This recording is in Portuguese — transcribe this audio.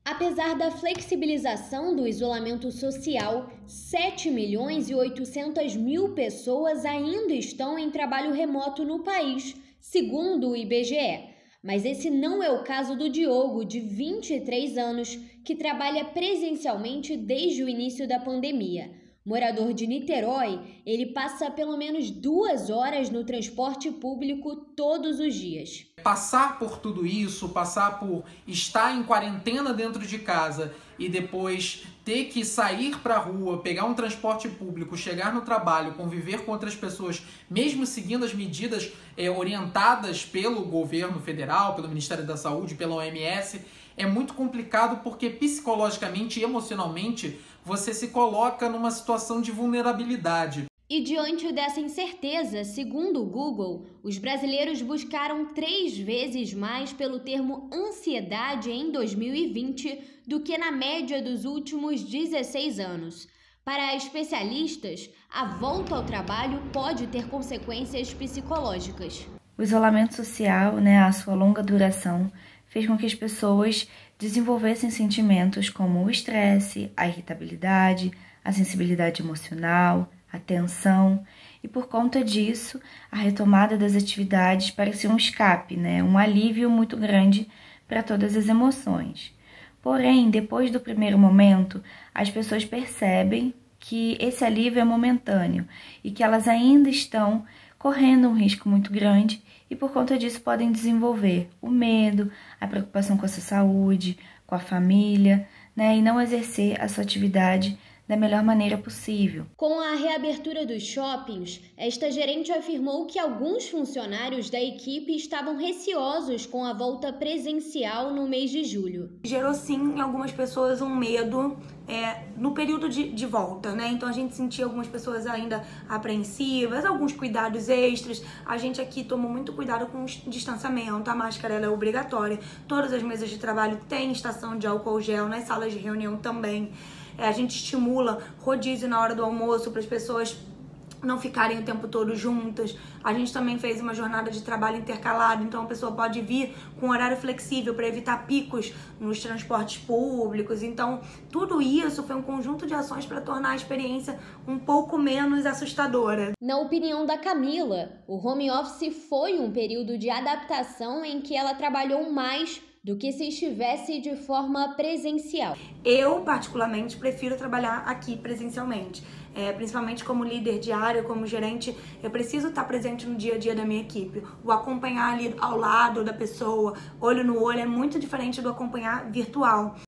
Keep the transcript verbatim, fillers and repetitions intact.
Apesar da flexibilização do isolamento social, sete milhões e oitocentas mil pessoas ainda estão em trabalho remoto no país, segundo o I B G E. Mas esse não é o caso do Diogo, de vinte e três anos, que trabalha presencialmente desde o início da pandemia. Morador de Niterói, ele passa pelo menos duas horas no transporte público todos os dias. Passar por tudo isso, passar por estar em quarentena dentro de casa e depois ter que sair para a rua, pegar um transporte público, chegar no trabalho, conviver com outras pessoas, mesmo seguindo as medidas é, orientadas pelo governo federal, pelo Ministério da Saúde, pela O M S, é muito complicado porque psicologicamente e emocionalmente você se coloca numa situação de vulnerabilidade. E diante dessa incerteza, segundo o Google, os brasileiros buscaram três vezes mais pelo termo ansiedade em dois mil e vinte do que na média dos últimos dezesseis anos. Para especialistas, a volta ao trabalho pode ter consequências psicológicas. O isolamento social, né, a sua longa duração, fez com que as pessoas desenvolvessem sentimentos como o estresse, a irritabilidade, a sensibilidade emocional, a tensão, e por conta disso, a retomada das atividades parecia um escape, né? Um alívio muito grande para todas as emoções. Porém, depois do primeiro momento, as pessoas percebem que esse alívio é momentâneo e que elas ainda estão correndo um risco muito grande e por conta disso podem desenvolver o medo, a preocupação com a sua saúde, com a família, né? E não exercer a sua atividade da melhor maneira possível. Com a reabertura dos shoppings, esta gerente afirmou que alguns funcionários da equipe estavam receosos com a volta presencial no mês de julho. Gerou sim em algumas pessoas um medo é, no período de, de volta, né? Então a gente sentia algumas pessoas ainda apreensivas, alguns cuidados extras. A gente aqui tomou muito cuidado com o distanciamento, a máscara ela é obrigatória. Todas as mesas de trabalho têm estação de álcool gel, nas salas de reunião também. É, a gente estimula rodízio na hora do almoço para as pessoas não ficarem o tempo todo juntas. A gente também fez uma jornada de trabalho intercalado, então a pessoa pode vir com horário flexível para evitar picos nos transportes públicos. Então, tudo isso foi um conjunto de ações para tornar a experiência um pouco menos assustadora. Na opinião da Camila, o home office foi um período de adaptação em que ela trabalhou mais do que se estivesse de forma presencial. Eu, particularmente, prefiro trabalhar aqui presencialmente. É, principalmente como líder de área, como gerente, eu preciso estar presente no dia a dia da minha equipe. O acompanhar ali ao lado da pessoa, olho no olho, é muito diferente do acompanhar virtual.